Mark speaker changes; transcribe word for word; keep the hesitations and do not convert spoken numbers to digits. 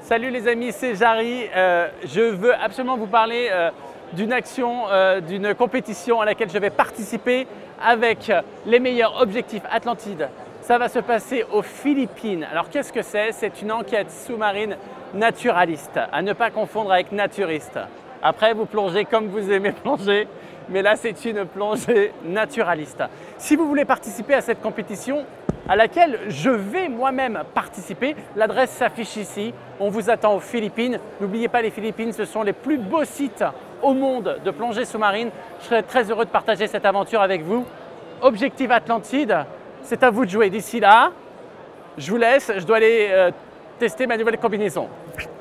Speaker 1: Salut les amis, c'est Jarry. Euh, je veux absolument vous parler euh, d'une action, euh, d'une compétition à laquelle je vais participer avec les meilleurs objectifs Atlantide. Ça va se passer aux Philippines. Alors qu'est-ce que c'est? C'est une enquête sous-marine naturaliste, à ne pas confondre avec naturiste. Après, vous plongez comme vous aimez plonger, mais là c'est une plongée naturaliste. Si vous voulez participer à cette compétition, à laquelle je vais moi-même participer. L'adresse s'affiche ici. On vous attend aux Philippines. N'oubliez pas, les Philippines, ce sont les plus beaux sites au monde de plongée sous-marine. Je serai très heureux de partager cette aventure avec vous. Objectif Atlantide, c'est à vous de jouer. D'ici là, je vous laisse. Je dois aller euh, tester ma nouvelle combinaison.